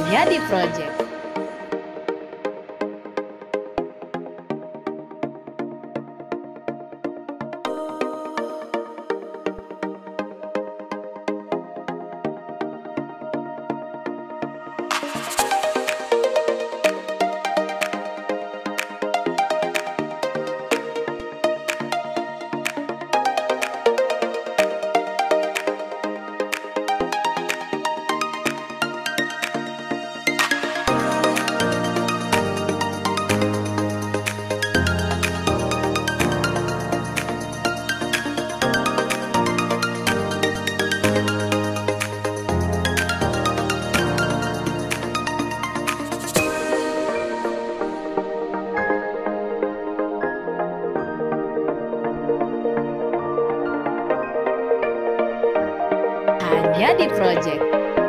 Hanya di Project. Hanya di Project.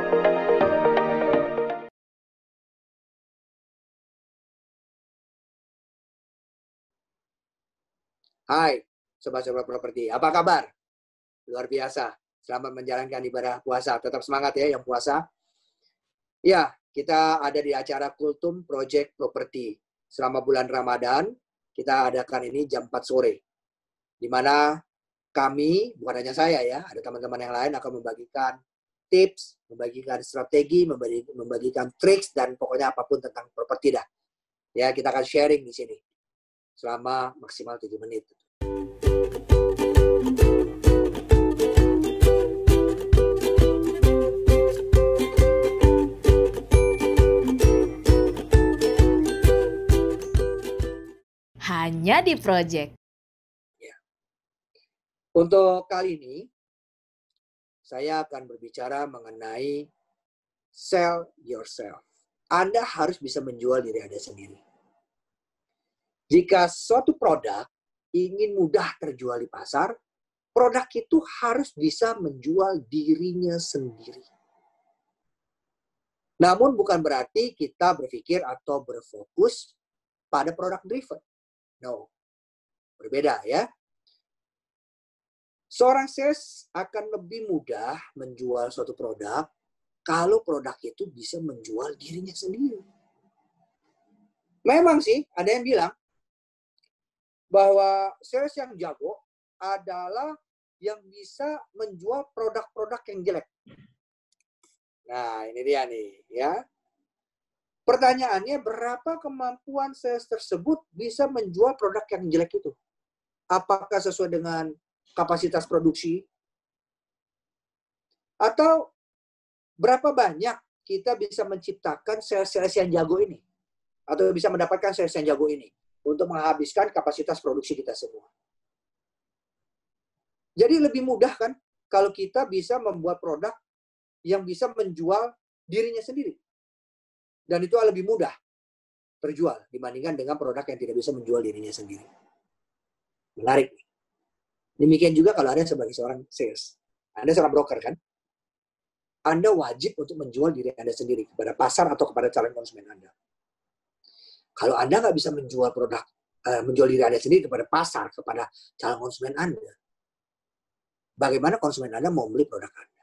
Hai, sobat-sobat properti. Apa kabar? Luar biasa. Selamat menjalankan ibadah puasa. Tetap semangat ya yang puasa. Ya, kita ada di acara Kultum Project Property. Selama bulan Ramadan, kita adakan ini jam 4 sore. Di mana kami, bukan hanya saya ya, ada teman-teman yang lain akan membagikan tips, membagikan strategi, membagikan triks, dan pokoknya apapun tentang properti dah. Ya, kita akan sharing di sini selama maksimal 7 menit. Hanya di Project. Ya. Untuk kali ini, saya akan berbicara mengenai sell yourself. Anda harus bisa menjual diri Anda sendiri. Jika suatu produk ingin mudah terjual di pasar, produk itu harus bisa menjual dirinya sendiri. Namun bukan berarti kita berpikir atau berfokus pada produk driven. No, berbeda ya. Seorang sales akan lebih mudah menjual suatu produk kalau produk itu bisa menjual dirinya sendiri. Memang sih ada yang bilang bahwa sales yang jago adalah yang bisa menjual produk-produk yang jelek. Nah, ini dia nih ya. Pertanyaannya, berapa kemampuan sales tersebut bisa menjual produk yang jelek itu? Apakah sesuai dengan kapasitas produksi? Atau berapa banyak kita bisa menciptakan sales-sales yang jago ini? Atau bisa mendapatkan sales yang jago ini untuk menghabiskan kapasitas produksi kita semua? Jadi lebih mudah kan kalau kita bisa membuat produk yang bisa menjual dirinya sendiri. Dan itu lebih mudah terjual dibandingkan dengan produk yang tidak bisa menjual dirinya sendiri. Menarik. Demikian juga kalau Anda sebagai seorang sales. Anda seorang broker kan? Anda wajib untuk menjual diri Anda sendiri kepada pasar atau kepada calon konsumen Anda. Kalau Anda nggak bisa menjual produk, menjual diri Anda sendiri kepada pasar, kepada calon konsumen Anda, bagaimana konsumen Anda mau beli produk Anda?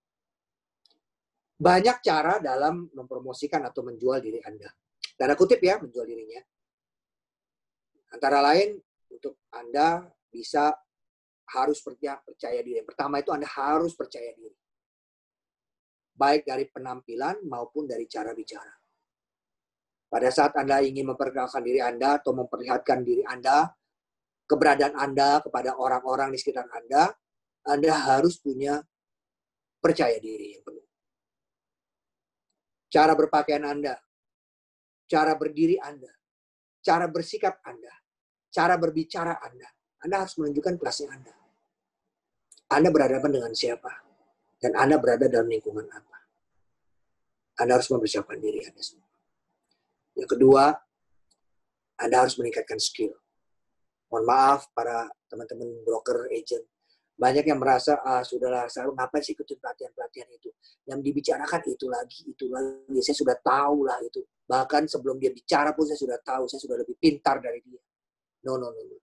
Banyak cara dalam mempromosikan atau menjual diri Anda. Tanda kutip ya, menjual dirinya. Antara lain, untuk Anda bisa harus percaya diri. Yang pertama itu Anda harus percaya diri. Baik dari penampilan maupun dari cara bicara. Pada saat Anda ingin memperkenalkan diri Anda atau memperlihatkan diri Anda, keberadaan Anda kepada orang-orang di sekitar Anda harus punya percaya diri yang penuh. Cara berpakaian Anda, cara berdiri Anda, cara bersikap Anda, cara berbicara Anda harus menunjukkan kelasnya Anda. Anda berhadapan dengan siapa? Dan Anda berada dalam lingkungan apa? Anda harus mempersiapkan diri Anda semua. Yang kedua, Anda harus meningkatkan skill. Mohon maaf para teman-teman broker, agent. Banyak yang merasa, sudahlah, saya ngapain sih ikutin pelatihan-pelatihan itu. Yang dibicarakan itu lagi. Saya sudah tahu lah itu. Bahkan sebelum dia bicara pun saya sudah tahu. Saya sudah lebih pintar dari dia. No.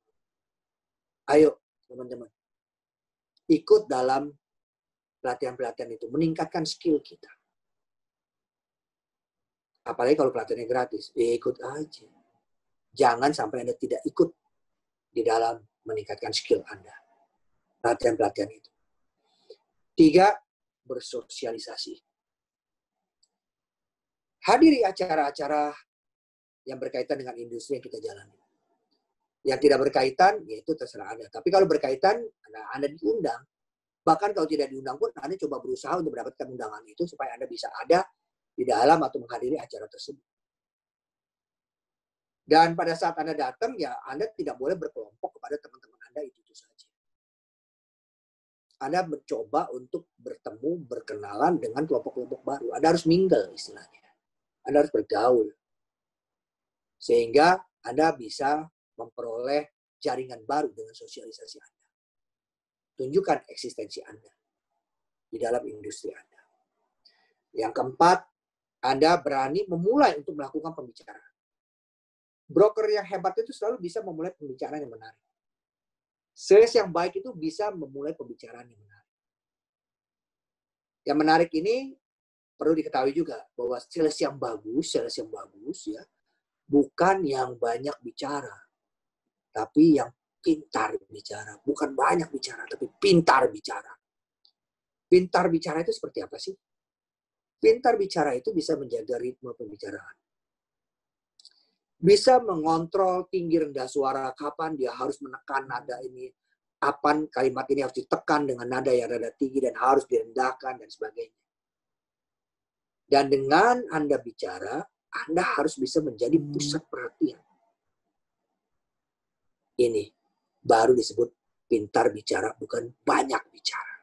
Ayo, teman-teman. Ikut dalam pelatihan-pelatihan itu. Meningkatkan skill kita. Apalagi kalau pelatihannya gratis, ya ikut aja. Jangan sampai Anda tidak ikut di dalam meningkatkan skill Anda. Pelatihan-pelatihan itu. 3, bersosialisasi. Hadiri acara-acara yang berkaitan dengan industri yang kita jalani. Yang tidak berkaitan, ya itu terserah Anda. Tapi kalau berkaitan, Anda diundang. Bahkan kalau tidak diundang pun, Anda coba berusaha untuk mendapatkan undangan itu supaya Anda bisa ada di dalam atau menghadiri acara tersebut. Dan pada saat Anda datang, ya Anda tidak boleh berkelompok kepada teman-teman Anda itu saja. Anda mencoba untuk bertemu, berkenalan dengan kelompok-kelompok baru. Anda harus mingle istilahnya. Anda harus bergaul. Sehingga Anda bisa memperoleh jaringan baru dengan sosialisasi Anda. Tunjukkan eksistensi Anda di dalam industri Anda. Yang keempat, Anda berani memulai untuk melakukan pembicaraan. Broker yang hebat itu selalu bisa memulai pembicaraan yang menarik. Sales yang baik itu bisa memulai pembicaraan yang menarik. Yang menarik ini perlu diketahui juga bahwa sales yang bagus ya, bukan yang banyak bicara, tapi yang pintar bicara. Bukan banyak bicara, tapi pintar bicara. Pintar bicara itu seperti apa sih? Pintar bicara itu bisa menjaga ritme pembicaraan. Bisa mengontrol tinggi rendah suara, kapan dia harus menekan nada ini, kapan kalimat ini harus ditekan dengan nada yang rada tinggi dan harus direndahkan dan sebagainya. Dan dengan Anda bicara, Anda harus bisa menjadi pusat perhatian. Ini baru disebut pintar bicara, bukan banyak bicara.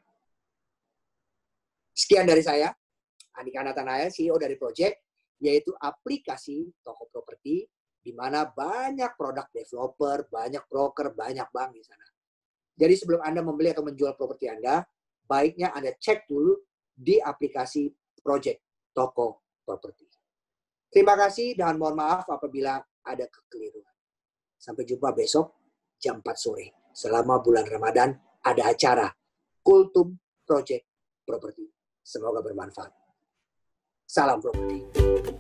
Sekian dari saya, Andika Nathanaya, CEO dari Project, yaitu aplikasi toko properti di mana banyak produk developer, banyak broker, banyak bank di sana. Jadi sebelum Anda membeli atau menjual properti Anda, baiknya Anda cek dulu di aplikasi Project Toko Properti. Terima kasih dan mohon maaf apabila ada kekeliruan. Sampai jumpa besok jam 4 sore. Selama bulan Ramadan ada acara Kultum Project Properti. Semoga bermanfaat. Salam properti.